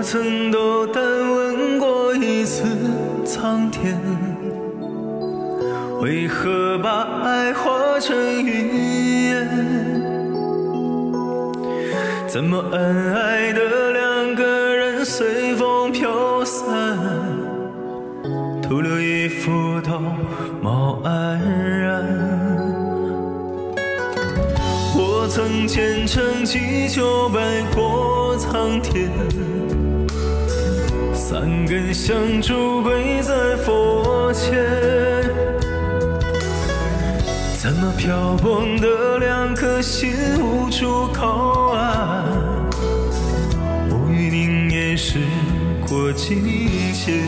我曾斗胆问过一次苍天，为何把爱化成云烟？怎么恩爱的两个人随风飘散，徒留一幅道貌岸然。我曾虔诚祈求拜过苍天，三根香烛跪在佛前，怎么漂泊的两颗心无处靠岸？无语凝噎时过境迁，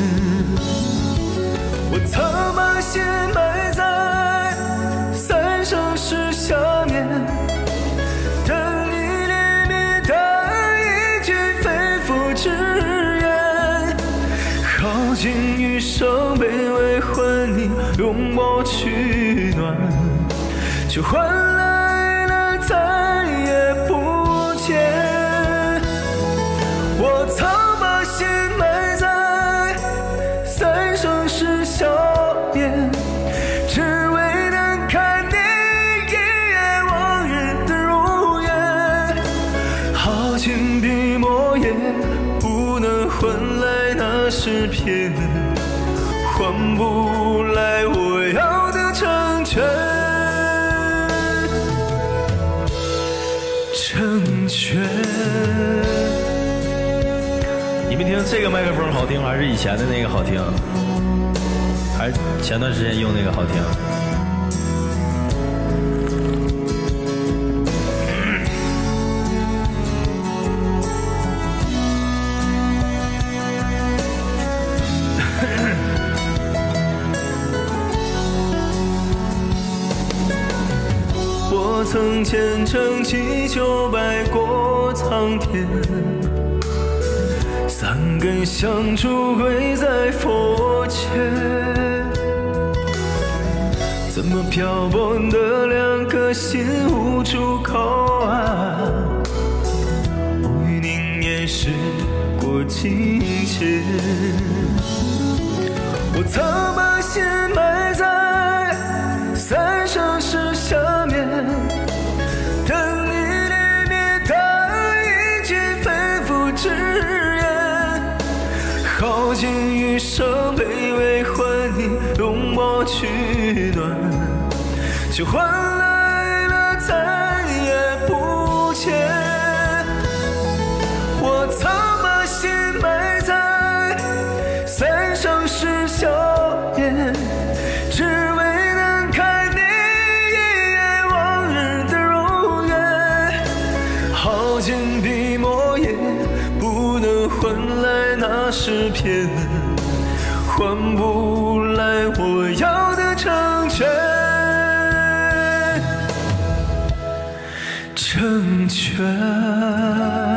我曾把心埋在三生石下面，等你怜悯的一句肺腑之言，耗尽余生卑微换你拥抱取暖，却换来了再也不见。我曾把心埋在三生石下面，只为能看你一眼往日的容颜，耗尽笔墨也不能换来那诗篇，换不来我要的成全。成全。 你们听这个麦克风好听，还是以前的那个好听？还是前段时间用那个好听？ 我曾虔诚祈求拜过苍天，三根香烛跪在佛前，怎么漂泊的两颗心无处靠岸？无语凝噎时过境迁，我曾把心埋在三生石下面，等你怜悯的一句肺腑之言，耗尽余生卑微换你拥抱取暖，却换来了再也不见。我曾把心埋在三生石下面，只为能看你一眼往日的容颜，耗尽笔墨也不能换来那诗篇，换不来我要的成全。成全。